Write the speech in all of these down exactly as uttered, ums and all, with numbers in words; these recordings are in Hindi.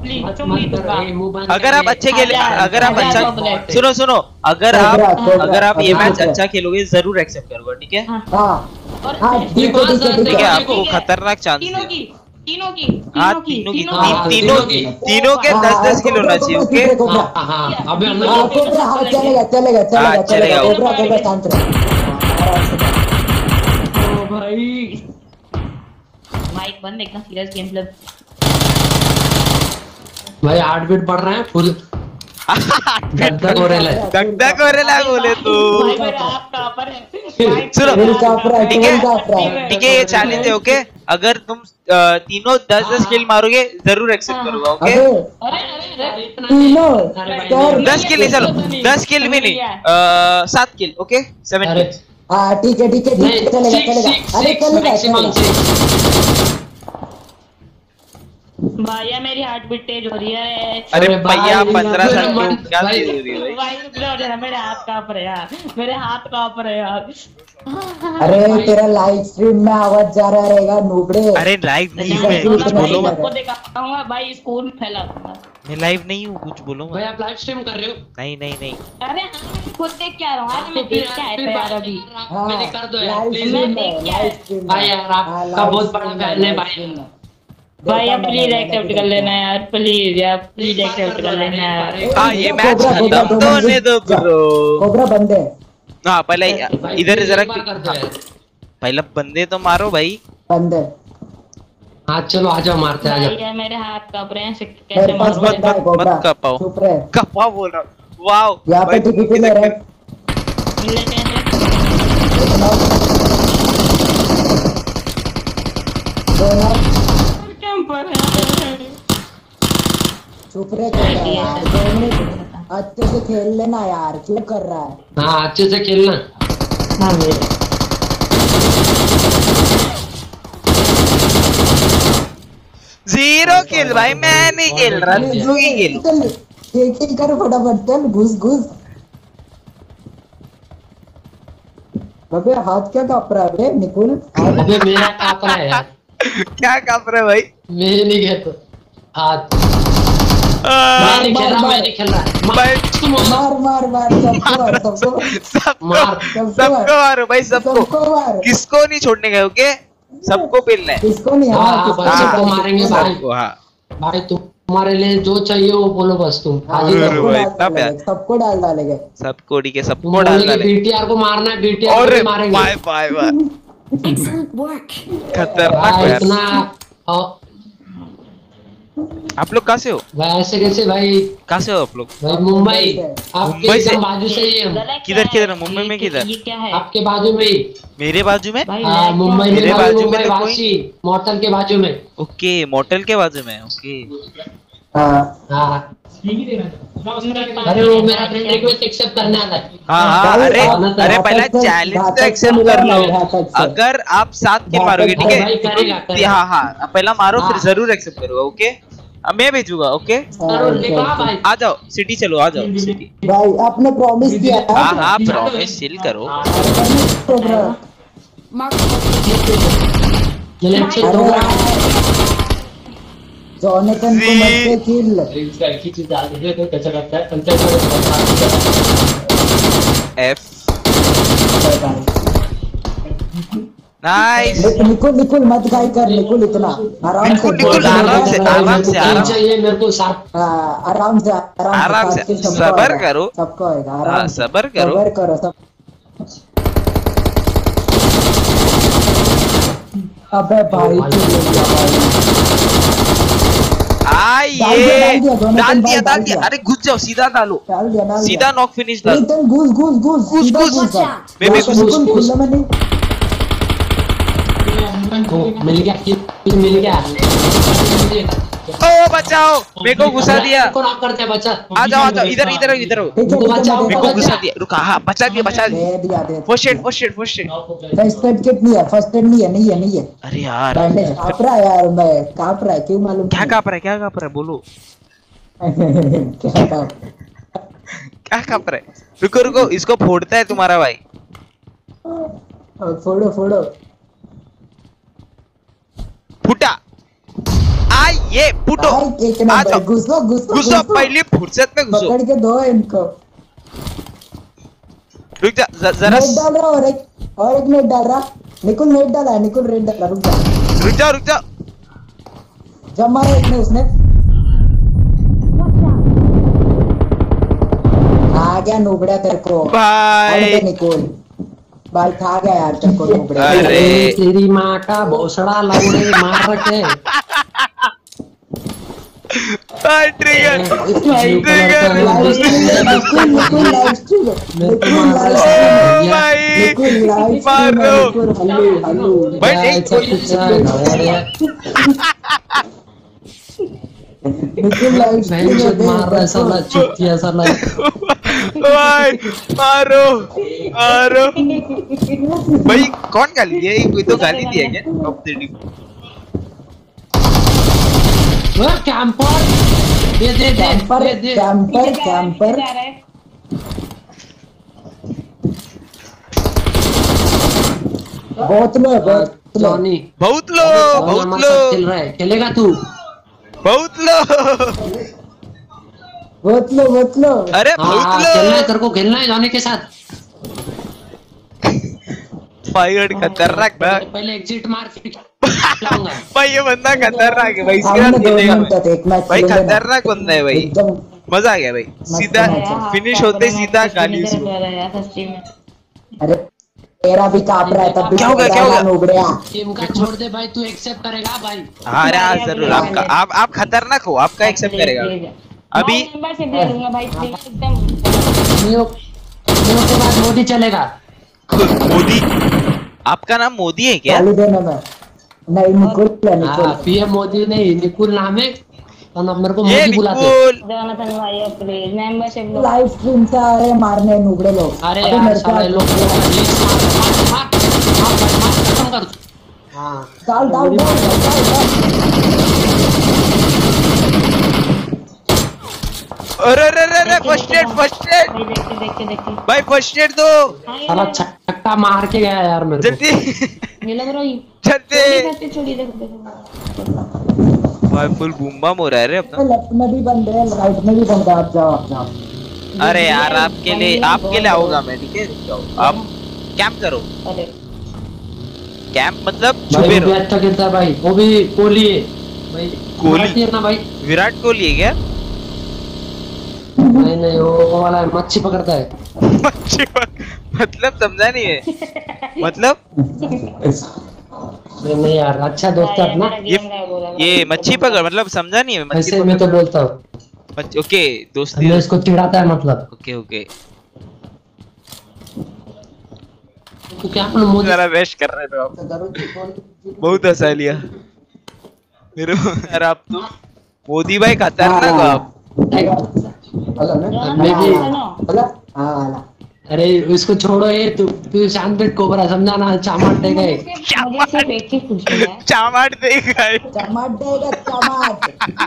अगर आप अच्छे खेले, अगर आप अच्छा सुनो सुनो अगर आप अगर आप ये मैच अच्छा खेलोगे जरूर एक्सेप्ट करूंगा, ठीक है? ठीक है, आपको खतरनाक चांस तीनों की तीनों की हाँ तीनों की तीनों की तीनों के दस दस किलो होना चाहिए, ओके? अबे हम लोग चलेगा चलेगा चलेगा चलेगा कोबरा कोबरा शांत रहो। भाई माइक बंद, एकदम सीरियस गेम प्ले। भाई हार्ट बीट बढ़ रहा है फुल। धक हो रहा है, धक धक हो रहा है बोले तो। भाई मेरा हाथ कहां पर है? सुनो ठीक है है ठीक है, ये चैलेंज है, ओके? अगर तुम तीनों दस दस किल मारोगे जरूर एक्सेप्ट करूंगा, ओके? तीनों दस किल नहीं, चलो दस किल भी नहीं, सात किल, ओके? सेवन किल। हाँ ठीक है ठीक है ठीक है चलेगा चलेगा अरे चलेगा चलेगा। भैया मेरी हार्ट बीट तेज हो रही है। अरे भैया पंद्रह साल तो क्या तेज हो रही है भाई? भाई मेरे हाथ कांप रहे यार, मेरे हाथ कांप रहे यार। अरे तेरा लाइव स्ट्रीम में आवाज जा रहा रहेगा नूबड़े। अरे लाइव नहीं हूँ मैं, कुछ बोलो मत। सबको दिखाऊंगा भाई, स्कूल में फैला दूंगा। मैं लाइव नहीं हूँ, कुछ बोलो मत। भाई आप लाइव स्ट्रीम कर रहे हो? नहीं नहीं नहीं। अरे खुद देख के आ रहा हूँ, आज मैं देख के आया था यार अभी। मैंने कर दो यार प्लीज। मैं देख के आया भाई यार आपका बहुत बड़ा फैन है भाई। भाई आप प्लीज एक्सेप्ट कर लेना यार, प्लीज यार प्लीज एक्सेप्ट कर लेना यार। हाँ ये मैच खत्म तो होने दो ब्रो। कोबरा बंदे हाँ पहले इधर जरा पहले बंदे तो मारो भाई। बंदे हाँ चलो आ जाओ मारते हैं, आ जाओ। भाई मेरे हाथ कांप रहे हैं, कैसे मेरे पास मारूं? बंदा है मत कोबरा कपाओ चुप रहे। कपाओ बोल रहा हूँ। वाओ यहाँ पे टिकट ले रहे मिलने कैसे? चुप रहे कोबरा यार, दो मिनट अच्छे से खेल लेना यार, क्यों कर रहा है? हाँ अच्छे से खेलना। हाँ मेरे जीरो किल भाई, मैं नहीं खेल रहा, तू ही खेल। चल किल करो फटाफट, चल घुस घुस। अबे हाथ क्या कांप रहा है बे निकुल? अबे मेरा कांप रहा है यार। क्या कांप रहा है भाई? मैं नहीं कहता हाथ। मैं नहीं खेल रहा, मैं नहीं खेल रहा। भाई मार मार मार सबको मार सबको सबको मार, सबको मारो भाई, सबको। सबको मार। किसको नहीं छोड़ने गए, ओके? सबको पेलना है। किसको नहीं? हाँ हाँ किसको भाई सबको नहीं? मारेंगे भाई। सबको, हाँ भाई तुम्हारे लिए जो चाहिए वो बोलो बस तुम। हाँ, हाजिर सबको रहो। भाई, डाल इतना प्यार। डालेंगे, सबको डाल डालेंगे। सबको डी के तुम सबको डाल बोलोगे डाले। बीटीआर को मारना है, बीटीआर और को मारेंगे। Bye bye bye. खतरनाक भाई यार। इतना और आप लोग कहाँ से हो? भाई ऐसे कैसे भाई? कहाँ से हो आप लोग? भाई मुंबई, आपके मुंबई से? एकदम बाजू से ही हम। किधर किधर? मुंबई में किधर? ये क्या है आपके बाजू में ही। मेरे बाजू में? भाई? हाँ मुंबई में, मेरे भाई बाजू में मुंबई तो कोई- वासी मोटल के बाजू में। ओके मोटल के बाजू में, ओके। हाँ हाँ अरे वो मेरा फ्रेंड रिक्वेस्ट एक्सेप्ट करने आना है। हाँ हाँ भाई, अरे हाँ, अरे पहला घातक से- चैलेंज तो घातक से एक्सेप्ट मिला कर ना, लो। घातक से। अगर आप सात किल घातक मारोगे, ठीक भाई है? करेगा, करेगा। हाँ हाँ पहला मारो, फिर हाँ। जरूर एक्सेप्ट करूंगा, ओके? अब मैं भेजूंगा, ओके? करो देखो हाँ भाई। आ जाओ सिटी, चलो आ जाओ सिटी। भाई आपने प्रॉमिस किया था। हाँ हाँ प्रॉमिस चिल करो। कोबरा चले अच्छे अरे लोग यार, जॉनथन को मत से किल। F nice. निकुल निकुल मत गाय कर निकुल, इतना आराम से निकुल, निकुल, आराम से, आराम से, आराम से। चाहिए मेरे को साथ। हाँ, आराम से आराम आराम से, सबको सबर आएगा, करो। सबको आएगा हाँ आराम से। सबर करो। सबर करो सब। अबे भाई तू ले लिया भाई। आ डाल दिया, ये डाल दिया, दोनों डाल तुम दिया भाई, डाल डाल दिया। दिया। अरे घुस जाओ, सीधा डालो, डाल दिया डाल सीधा नॉक फिनिश डालो। एकदम घुस घुस घुस घुस, सीधा घुस। घुस मैं भी बिल्कुल घुस, घुस। खुले में नहीं। ओ, मिल गया किल मिल गया। ओ बचाओ, मेरे को घुसा दिया। कौन आप करते हैं बच्चा? आ जाओ आ जाओ, इधर इधर इधर हो। ठीक है, ठीक है, बचाओ, मेरे मैं को देखा, घुसा दिया, रुका। हाँ बचा दिया, बचा दिया। दे दिया दे first aid first aid first aid. First aid kit नहीं है, फर्स्ट एड नहीं है, नहीं है नहीं है। अरे यार बैंडेज कांप रहा है यार, मैं कांप रहा है क्यों मालूम क्या कांप रहा है, क्या कांप रहा है बोलो। क्या कांप क्या कांप रहा है? रुको रुको, इसको फोड़ता है तुम्हारा भाई। फोड़ो फोड़ो। फूटा। आ भाई ये फुटो भाई एक आ नंबर जाओ घुसो घुसो घुसो पहले फुर्सत में घुसो पकड़ के दो इनको रुक जा ज- जरा नेट डाल रहा और एक और एक नेट डाल रहा निकुल नेट डाला है निकुल रेड डाला रुक जा रुक जा रुक जा जब मारा एक ने उसने आ गया नुबड़ा तेरे को भाई अरे निकुल भाई खा गया यार तेरे को नुबड़ा अरे तेरी माँ का भोसड़ा लौड़े मार रखे भाई trigger trigger live stream Nikul Nikul live stream Nikul live ओ स्ट्रीम भाई निकुल लाइव स्ट्रीम मारो निकुल हल्लू हल्लू भाई एक निकुल लाइव स्ट्रीम मार रहा साला चुतिया साला भाई मारो मारो भाई कौन गाली दिया ये कोई तो गाली दिया क्या अब तेरी वो कैंपर दे दे दे कैंपर दे दे कैंपर कैंपर बहुत लो बहुत लो जॉनी बहुत लो बहुत हमारे लो साथ खेल रहा है खेलेगा तू बहुत लो बहुत लो बहुत लो अरे हाँ बहुत खेलना है लो तेरे को खेलना है जॉनी के साथ भाई और खतरनाक ना पहले एग्जिट मार फिर लाऊंगा भाई ये बंदा खतरनाक है भाई इसके हमने साथ दो खेलेगा मिनट तक एक मैच भाई खेल लेना। खतरनाक बंदा है भाई एकदम मजा आ गया भाई सीधा फिनिश होते ही सीधा गाली शुरू अरे तेरा भी कांप रहा है तब भी क्या होगा, क्या होगा? नुबड़िया टीम का छोड़ दे भाई तू एक्सेप्ट करेगा भाई हाँ अरे हाँ जरूर आपका आप आप खतरनाक हो आपका एक्सेप्ट करेगा अभी मेंबरशिप ले लूंगा भाई एकदम नियो नियो के बाद मोदी चलेगा मोदी आपका नाम मोदी है क्या गाली देने में नहीं निकुल है निकुल हाँ पीएम मोदी नहीं निकुल नाम है तो ना मेरे को ये मोदी बुलाते निकुल जोनाथन भाई प्लीज मेंबरशिप लो लाइव स्ट्रीम से आ रहे मारने नुबड़े लोग अरे अभी यार मेरे साले साथ लोग मार मार मार मार मार खत्म कर हाँ डाल डाल डाल डाल डाल अरे अरे अरे अरे फर्स्ट एड फर्स्ट एड भाई देखते देखते देखते भाई फर्स्ट एड दो साला छक्का मार के गया यार मेरे को जल्दी ये लोग रोई जल्दी करते छोड़ी देखो देखो भाई फुल बूम बम हो रहा है रे अपना लेफ्ट में भी बंद है राइट में भी बंद है आप जाओ आप जाओ अरे यार आपके लिए आपके लिए आऊंगा मैं ठीक है रुक जाओ आप कैंप करो अरे कैंप मतलब भाई छुपे वो भी रहो अच्छा खेलता है भाई वो भी कोहली है भाई कोहली? मराठी है ना भाई विराट कोहली है क्या नहीं नहीं वो वो वाला मच्छी पकड़ता है मच्छी पक- मतलब समझा नहीं है मतलब नहीं नहीं यार अच्छा दोस्त है अपना ये ये मच्छी पकड़ मतलब समझा नहीं है मच्छी ऐसे मैं तो बोलता हूँ पकड़ ओके दोस्ती मैं इसको चिढ़ाता है मतलब ओके ओके तू क्या अपना मोदी जरा रेस्ट कर रहे थे आप बहुत हंसा लिया मेरे को यार आप तो मोदी भाई खतरनाक हो आप हेलो ना मैं भी हेलो हां वाला अरे उसको छोड़ो ये तू तू शांत बैठ कोबरा समझा ना चामाट दे गए मुझे सिर्फ एक चीज पूछनी है चामाट देगा टमाट देगा टमाट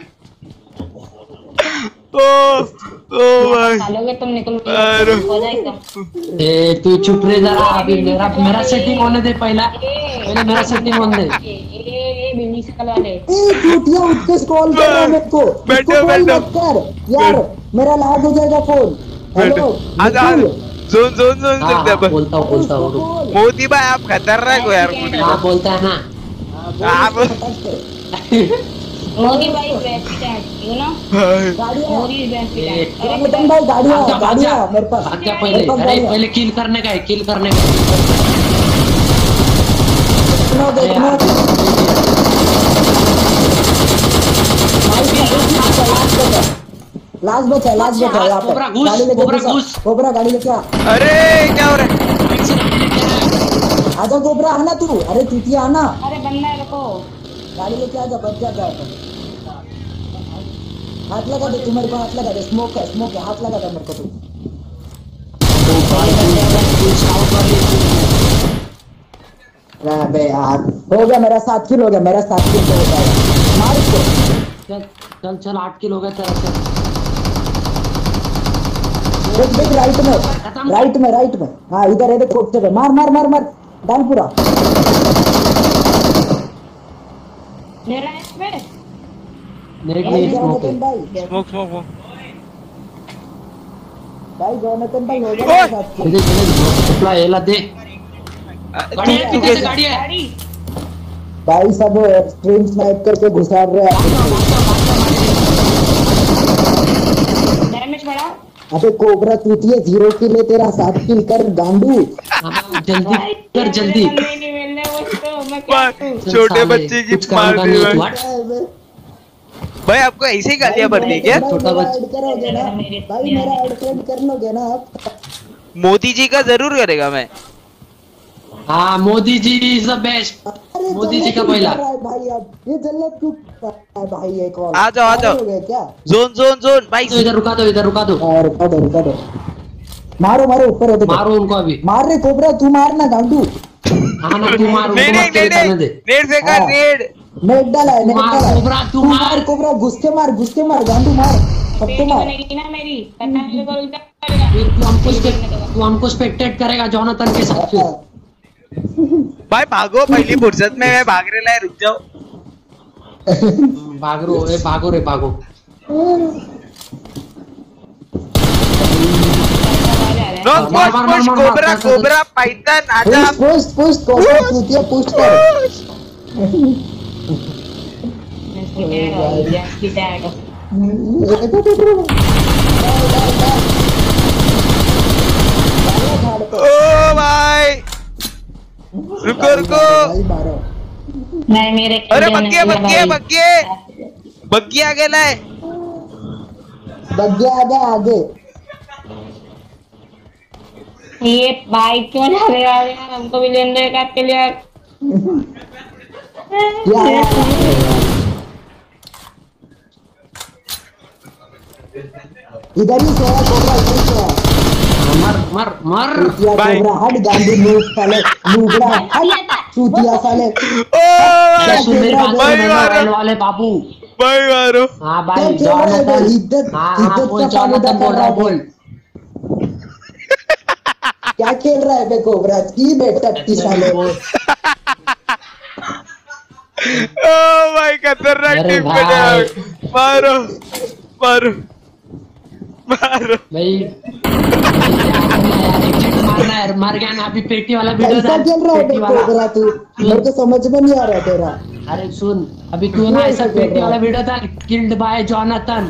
ओ ओ भाई डालोगे तुम निकल अरे। हो जाएगा ए तू चुप रह जरा अभी मेरा मेरा सेटिंग होने दे पहला पहले मेरा सेटिंग होने दे ये ये बिल्ली सकल वाले ए टूटिया उठ के कॉल कर रहा है मेरे को बैठो, इसको कॉल बैठो। मत कर यार मेरा लैग हो जाएगा फोन हेलो आजा आजा जोन जोन जोन हाँ सकते हाँ, अपन बोलता हूँ बोलता हूँ रुक। बोल मोदी भाई आप खतरनाक हो यार मोदी हाँ बोलता है ना आप मोदी भाई बेस्ट है यू नो गाड़ियां मोदी इज बेस्ट है ए, अरे रतन भाई गाड़ियां भाग जा, भाग जा। गाड़ियां मेरे पास भाग जा मेरे पहले पास अरे गाड़ियां। पहले किल करने का है किल करने का है। देखना देखना लास्ट बचा लास्ट बचा यहाँ पे कोबरा घुस, गाड़ी लेके कोबरा घुसा। घुस। कोबरा गाड़ी लेके आ अरे क्या हो रहा है आजा कोबरा आना तू अरे चुतिया आना अरे बंदा है रुको गाड़ी लेके आजा बच जा गया हाथ लगा दे तू मेरे को हाथ लगा दे स्मोक है स्मोक है हाथ लगा दे मेरे को तू अबे यार हो गया मेरा सात किल हो गया मेरा सात किल हो गया मार इसको चल चल चल आठ किलो गए तेरा चल देख देख राइट में राइट में राइट में हाँ इधर है देख कोपते पे मार मार मार मार डाल पूरा मेरा है पे नेट नहीं स्मोक है। जोनाथन भाई स्मोक स्मोक स्मोक। भाई जोनाथन भाई हो गया ओए! मेरे साथ। चले चले सप्ला एला दे गाड़ी है तू पीछे से कैसे गाड़ी है। भाई सब स्ट्रीम स्नाइप करके घुसा रहे हैं। डैमेज बढ़ा। अबे कोबरा तूतिए जीरो किल है तेरा, सात किल कर गांडू। हाँ, जल्दी कर जल्दी। नहीं नहीं मिलने उसको मैं क्या भाई, करूं? चल छोटे साले, बच्चे की कुछ काम मार का दी नहीं है भाई। तू, हट। भाई आपको ऐसे ही गालियां भर दी क्या? भाई छोटा मेरा बच्चा। ऐड करोगे ना, भाई मेरा ऐड फ्रेंड कर लोगे ना आप? मोदी जी का जरूर करेगा मैं। हाँ Modi ji is the best. अरे मोदी जी जल्लत का क्यों पहला। कर रहा है भाई, अब ये जल्लत क्यों कर रहा है भाई? ये कॉल आ जाओ, आ जाओ। हो गया क्या? जोन जोन जोन भाई। तो इधर रुका दो इधर रुका दो। हाँ रुका दो रुका दो, मारो मारो ऊपर है, देखो मारो उनको अभी। मार रे कोबरा, तू मारना गांडू। हाँ ना तू मार उनको नेड मत तेरे करने नेड दे। नेड फेंका हाँ। नेड। नेट डाला है, तू नेट मार डाला है। कोबरा, तू तू मार। मार कोबरा, घुस के मार, घुस के मार गांडू, मार सबको बेटी मार। बनेगी ना मेरी, करना मेरे को उल्टा करेगा। फिर तू हमको स्पेक्ट तू हमको स्पेक्टेट करेगा जोनाथन के साथ फिर। भाई भागो, पहली फुर्सत में मैं भाग रहा है, रुक जाओ। भाग रो ए भागो रे भागो। नो मार, पुश मार, पुश मार, मार, कोबरा मार, कोबरा पाइथन आजा। पुश पुश पुश कोबरा तूतिया पुश कर। इसकी टैग ओ भाई रुको रुको। भाई मारो। नहीं मेरे अरे बग्गे बग्गे बग्गे बग्गे आ गेला है। बग्गे आगे आगे। ये बाइक क्यों ना रहे यार, हमको भी लेने दो एक आध के लिए। इधर ही सोया कोबरा, इधर ही सोया। मर मर मर। चूतिया भाई। कोबरा हट, गांडू नूब साले, नूबड़ा हट, चूतिया साले। ओ अरे सुन मेरी बात भाई सुन मारो। मोबाइल वाले बाबू। भाई मारो। हाँ क्या भाई खेल रहा है जोनाथन। बे? इज्जत हाँ हाँ इज्जत बोल का फालूदा जोनाथन बोल कर रहा रहा है है। बोल। क्या खेल रहा है बे कोबरा की बेटा टी साले? ओ भाई खतरनाक अरे टीम पे भाई। मारो मारो मारो। भाई एग्जिट मारना है, मर गया ना अभी पेटी वाला वीडियो कैसा डाल, खेल रहा है बे पेटी वाला। कोबरा तू? मेरे को समझ में नहीं आ रहा तेरा। अरे सुन अभी तू ना ऐसा पेटी वाला वीडियो डाल, killed by Jonathan,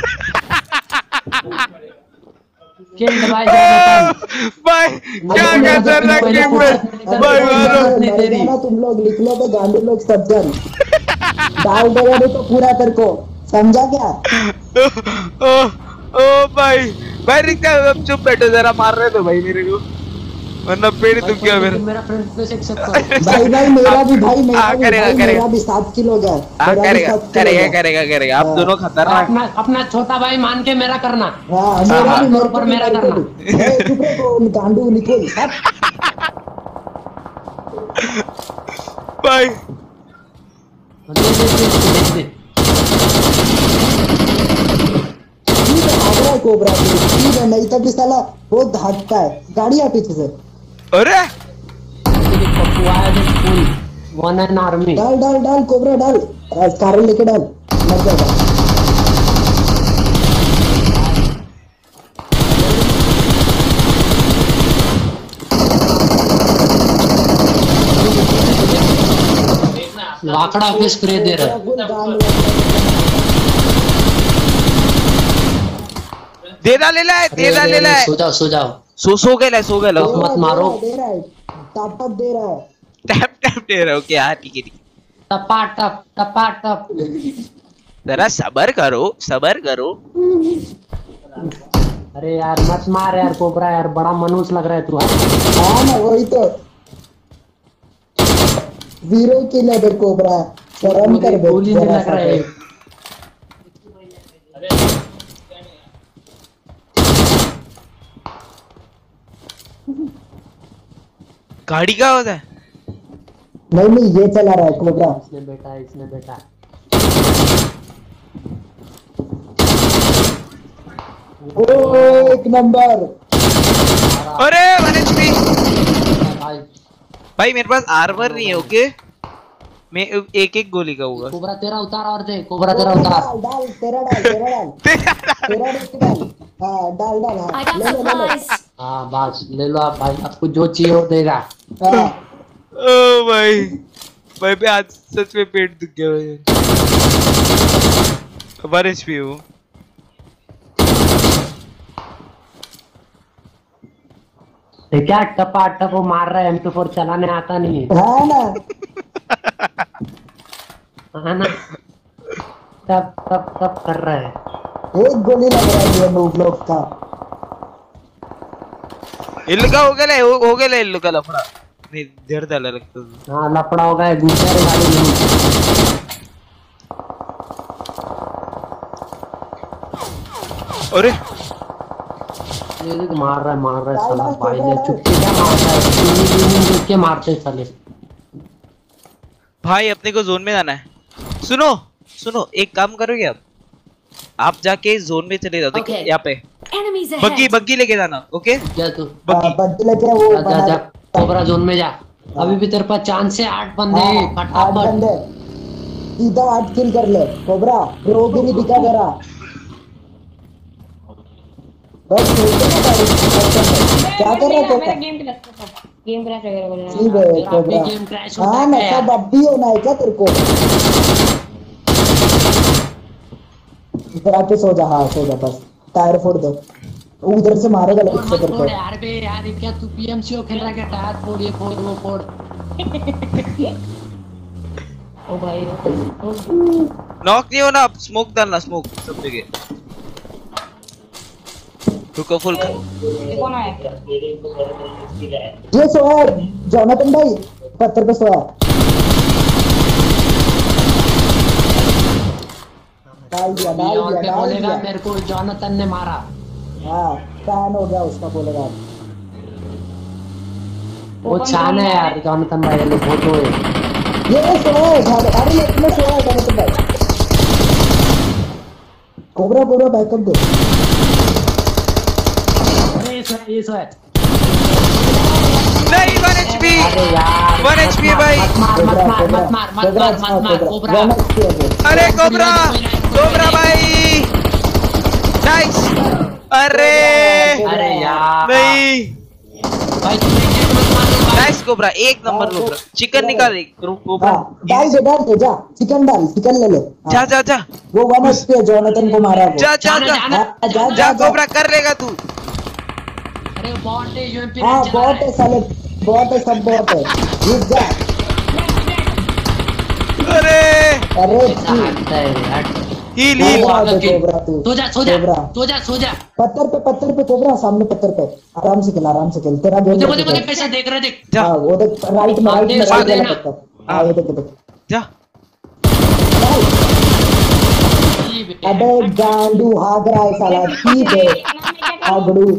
killed by Jonathan. भाई क्या खतरनाक टीम पे। भाई मारो। नहीं तेरी। ना तुम लोग लिख लो बे, गांडू लोग सब जन डाल देगा भी तो पूरा तेरे को, समझा क्या? ओ ओ भाई भाई रुक जा, अब चुप बैठो जरा, मार रहे तो भाई मेरे को, वरना पेड़ तुम क्या मेरा। मेरा फ्रेंड पे से एक्सेप्ट करो। भाई भाई मेरा भी भाई मेरा हाँ, भी करेगा, भाई करेगा। मेरा भी सात किलो गया। हाँ मेरा भी करेगा सात किलो करेगा गया। करेगा करेगा। आप हाँ। दोनों खतरनाक। अपना अपना छोटा भाई मान के मेरा करना। हाँ मेरा हाँ, भी मेरे ऊपर को भी, मेरा मेरे को करना। भी। ए, चुप रहे को गांडू निकोल हट। भाई दे दे दे दे दे। ठीक है भाग रहा है कोबरा तू, ठीक है, नहीं तो भी साला बहुत भागता है। गाड़ी है पीछे से, अरे वन एन आर्मी। डाल डाल डाल कोबरा डाल, कार लेके डाल, मर जाएगा। लाकड़ा पे स्प्रे दे रहा है। फुल डाल। दे डाले ला है, दे डाले ला है। सो जाओ सो जाओ। सो सो गेला सो गेला। दे मत मारो। दे रहा है, टप टप दे रहा है। टैप टैप दे रहा हूँ क्या? हाँ ठीक है ठीक है। टपा टप टपा टप। जरा सबर करो सबर करो। अरे यार मत मार यार कोबरा यार, बड़ा मनुष्य लग रहा है तू। हाँ ना वही तो, जीरो किल है बे कोबरा, शर्म कर बे गोली नहीं जरा लग सा रहा है। गाड़ी का होता है? नहीं नहीं ये चला रहा है कोबरा। इसने बेटा इसने बेटा। ओ एक नंबर। अरे वन एचपी। भाई भाई मेरे पास आर्मर नहीं है। ओके मैं एक एक गोली का होगा। कोबरा तेरा उतार और दे, कोबरा तेरा उतार। डाल डाल तेरा डाल तेरा डाल तेरा डाल हाँ डाल डाल हाँ I got ले लो ले लो supplies. हाँ बस ले लो आप भाई, आपको जो चाहिए वो देगा। हाँ ओ भाई भाई पे आज सच में पेट दुख गया भाई। वन एचपी हूँ। ये क्या टपा टप वो मार रहा है, एम टू फोर चलाने आता नहीं है। हाँ ना हाँ ना, टप टप टप कर रहा है। एक गोली लग रहा है ये नूब लोग का। इल्लू का हो गया ले, हो, हो गया ले इल्लू का लफड़ा। नहीं देर डाला लगता है। हाँ लफड़ा हो गया, दूसरे गाड़ी में। अरे ये देख मार रहा है मार रहा है साला भाई ने, चुपके क्या मारता है, चुनी देख के मारते हैं साले। भाई अपने को जोन में जाना है। सुनो सुनो एक काम करोगे आप आप जाके जोन में चले जाओ। देखो Okay. यहाँ पे Enemies बग्गी ahead. बग्गी लेके जाना। ओके क्या तू बग्गी बंदे लेके वो जा जा जा, बना कोबरा जोन में जा। अभी भी तेरे पास चांस है, आठ बंदे हैं, हाँ, आठ फटाफट। बंदे सीधा आठ किल कर ले कोबरा, प्रोगिरी दिखा जरा बस खेलते ना गाड़ी। क्या कर रहा मेरा है गेम क्रैश गेम क्रैश वगैरह बोल रहा ठीक है। है तेरा भी कोबरा गेम क्रैश होता हाँ है ना क्या सब यार? अब भी होना है क्या तेरे को? इधर आके सो जा, हाँ सो जा बस, टायर फोड़ दे, उधर से मारेगा फोड़ लेकिन से मत तेरे फोड़ को। यार बे यार, ये क्या तू पीएमसीओ खेल रहा है क्या? टायर फोड़, ये फोड़ वो फोड़। ओ भाई नॉक नहीं होना। स्मोक डालना, स्मोक सब जगह। रुको फुल कर। ये कौन है? ये सोया जोनाथन भाई पत्थर पे सोया। डाल दिया डाल लियोन दिया पे डाल बोलेगा दिया मेरे को जोनाथन ने मारा। हाँ फैन हो गया उसका बोलेगा। वो छान है यार जोनाथन भाई, ये फोटो है। ये सोया है झाड़, अरे लेफ्ट में सोया है जोनाथन भाई। कोबरा कोबरा बैकअप दे। अरे ये सो ये सो है। नहीं वन एचपी अरे यार वन एचपी भाई। मत मार मत मार मत मार मत मार मत मार कोबरा। अरे कोबरा कोबरा भाई नाइस। अरे अरे यार नहीं भाई तुमने गेम मत मारो। नाइस कोबरा, एक नंबर कोबरा। चिकन निकाल एक कोबरा। डाल दे डाल दे जा, चिकन डाल, चिकन ले ले। हाँ, जा जा जा वो वन एचपी है जोनाथन को मारा वो। जा जा जाना, जा जाना। हाँ, जा जा जा जा। कोबरा कर लेगा तू। अरे बॉट है यूएमपी हाँ चला बहुत रहा है साले, बहुत है सब बहुत है। रुक जा। अरे अरे ऐसा हटता है हट। Heal heal. हील। कोबरा तो कोबरा तू। सो जा सो जा कोबरा। सो जा सो जा। पत्थर पे पत्थर पे कोबरा, सामने पत्थर पे आराम से खेल आराम से खेल, तेरा गेम देखो देखो देखो कैसा देख रहा है देख। जा हाँ वो देख राइट में, हाँ, राइट में दे- राइट दे वाला ना। पत्थर। हाँ ये देख देख। जा। अबे गांडू भाग रहा है साला, ठीक है आगड़ू।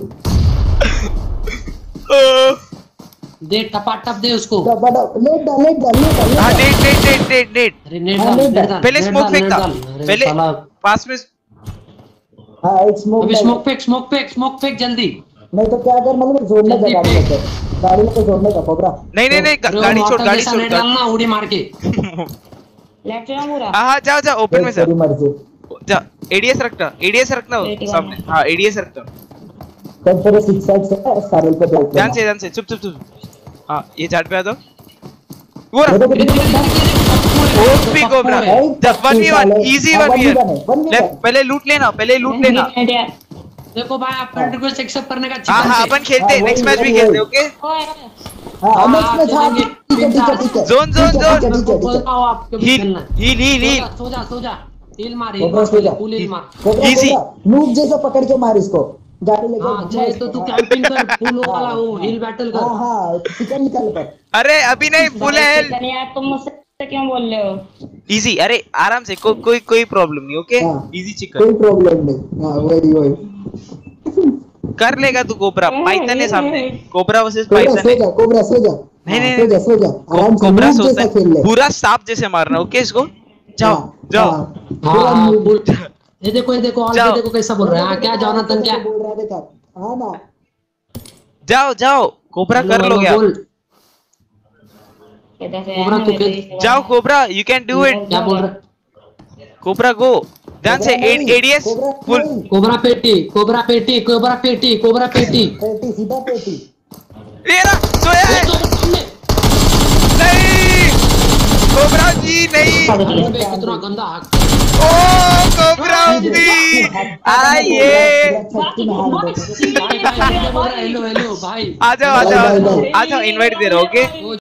दे टपाटप दे उसको। बड़ा लेट डाल लेट डाल लेट डाल, हाँ लेट नेट नेट नेट नेट नेट। अरे नेट हाँ, डाल नेट नेट डाल। डाल पहले नेट स्मोक डाल, फेंकता। नेट डाल। अरे पहले साला पास में डाल। हाँ एक स्मोक अभी डाल। स्मोक फेंक स्मोक फेंक स्मोक फेंक जल्दी। नहीं तो क्या कर, मतलब जोड़ने का जल्दी गाड़ी फेंक। लेके, गाड़ी लेके जोड़ने का कोबरा। नहीं नहीं नहीं अरे वो गाड़ी छोड़ मॉर्टल गाड़ी जैसा छोड़ नेट गाड़ी- डालना उड़ी मार के। लेफ्ट से पूरा हाँ हाँ जाओ जाओ ओपन में देख जा तेरी मर्जी। जा। एडीएस रखना एडीएस रखना एडीएस सामने। हाँ एडीएस रखना। तब तेरे सिक्स साइड से सारे पे ब्लैक ध्यान से ध्यान से चुप चुप चुप। हाँ ये झाड़ पे आ जाओ। वो ये रहा देख, देख, देख, देख। OP Cobra. One v one easy one v one. Left पहले लूट लेना पहले लूट लेना। देखो भाई आप रिक्वेस्ट एक्सेप्ट करने का हाँ हाँ चिकन अपन खेलते हैं, हाँ, नेक्स्ट वही, मैच भी वही, खेलते वही। ओके। हाँ हाँ, नेक्स्ट मैच हाँ खेलेंगे। ठीक है ठीक है ठीक है। जोन जोन ठीक है, जोन। ठीक है, ठीक है, ठीक है। बोलता हूँ आपको भी हील खेलना है। Heal heal heal. सो जा सो जा हील मार हील कोबरा मार सो जा। फुल हील मार। Cobra Easy। कोबरा नूब जैसा पकड़ के मार इसको, गाड़ी लेके हाँ घुमा चाहे तो इसको। तू हाँ, कैंपिंग कर फुल वाला वो हील बैटल हाँ कर। हाँ चिकन निकाल पर। अरे अभी नहीं फुल है। यार तुम मुझसे क्यों बोल रहे हो? इजी अरे आराम से को, कोई कोई प्रॉब्लम नहीं ओके। हाँ। इजी चिकन कोई प्रॉब्लम नहीं। हाँ वही वही। कर लेगा तू। कोबरा पाइथन है सामने। कोबरा वर्सेस कोबरा पाइथन सो है। जा, कोबरा सो जा। नहीं हाँ, नहीं सो जा सो जा आराम से, कोबरा नूब सोता जैसा खेल ले। है पूरा सांप जैसे मारना ओके इसको। जाओ हाँ, जाओ। हाँ, हाँ पूरा हाँ नूब। फुल। ये देखो ये देखो और जाओ। ये देखो कैसा बोल रहा है। हाँ क्या जोनाथन क्या बोल रहा है देखा। हाँ ना जाओ जाओ कोबरा कर बोलो, लोगे बोल। आप। कहता से कोबरा तू खेल। जाओ Cobra, you can do it. क्या बोल रहा? कोबरा गो, ध्यान से। ADS full. कोबरा पेटी, कोबरा पेटी, कोबरा पेटी, कोबरा पेटी। पेटी सीधा पेटी। ये ना सोया है। नहीं कोबरा जी नहीं। अबे कितना गंदा हाथ। ओ कोबरा जी आइए। हेलो हेलो भाई, आ जाओ आ जाओ आ जाओ, इनवाइट दे रहा हूँ, ओके।